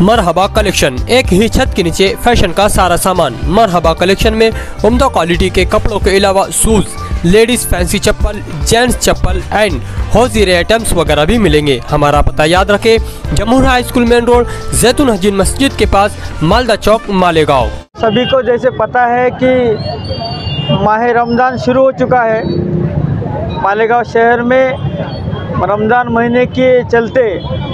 मरहबा collection, एक ही छत के नीचे फैशन का सारा सामान। मरहबा कलेक्शन में उम्दा क्वालिटी के कपड़ों के अलावा शूज, लेडीज फैंसी चप्पल, जेंट्स चप्पल एंड होजीरे आइटम्स वगैरह भी मिलेंगे। हमारा पता याद रखें, Jamhoor high school main road, जैतून हजीन मस्जिद के पास, मालदा चौक, मालेगांव। सभी को जैसे पता है कि माह रमज़ान शुरू हो चुका है। मालेगांव शहर में रमज़ान महीने के चलते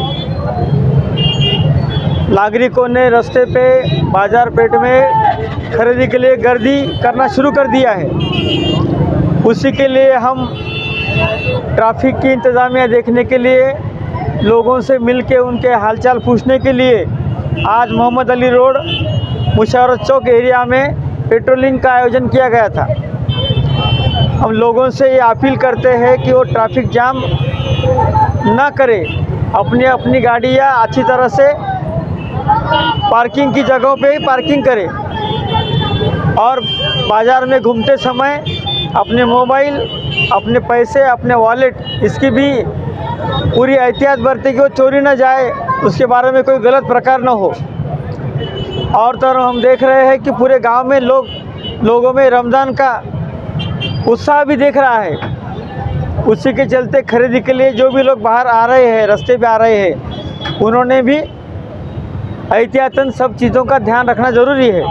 नागरिकों ने रास्ते पे बाज़ार पेट में खरीदी के लिए गर्दी करना शुरू कर दिया है। उसी के लिए हम ट्रैफिक की इंतज़ामिया देखने के लिए, लोगों से मिल के उनके हालचाल पूछने के लिए आज मोहम्मद अली रोड मुशावरत चौक एरिया में पेट्रोलिंग का आयोजन किया गया था। हम लोगों से ये अपील करते हैं कि वो ट्रैफिक जाम ना करें, अपनी अपनी गाड़ियाँ अच्छी तरह से पार्किंग की जगहों पे ही पार्किंग करें और बाज़ार में घूमते समय अपने मोबाइल, अपने पैसे, अपने वॉलेट, इसकी भी पूरी एहतियात बरतें कि वो चोरी ना जाए, उसके बारे में कोई गलत प्रकार ना हो। और तो हम देख रहे हैं कि पूरे गांव में लोगों में रमज़ान का उत्साह भी देख रहा है। उसी के चलते खरीदी के लिए जो भी लोग बाहर आ रहे हैं, रास्ते पे आ रहे हैं, उन्होंने भी एहतियातन सब चीज़ों का ध्यान रखना ज़रूरी है।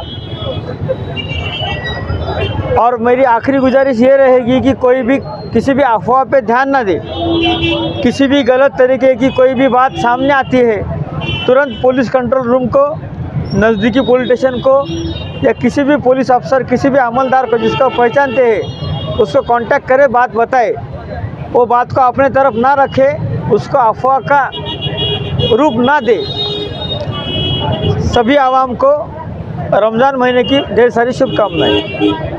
और मेरी आखिरी गुजारिश ये रहेगी कि कोई भी किसी भी अफवाह पे ध्यान ना दे। किसी भी गलत तरीके की कोई भी बात सामने आती है, तुरंत पुलिस कंट्रोल रूम को, नज़दीकी पुलिस स्टेशन को या किसी भी पुलिस अफसर, किसी भी अमलदार को जिसको पहचानते हैं उसको कांटेक्ट करे, बात बताए। वो बात को अपने तरफ ना रखे, उसको अफवाह का रूप ना दे। सभी आवाम को रमज़ान महीने की ढेर सारी शुभकामनाएं।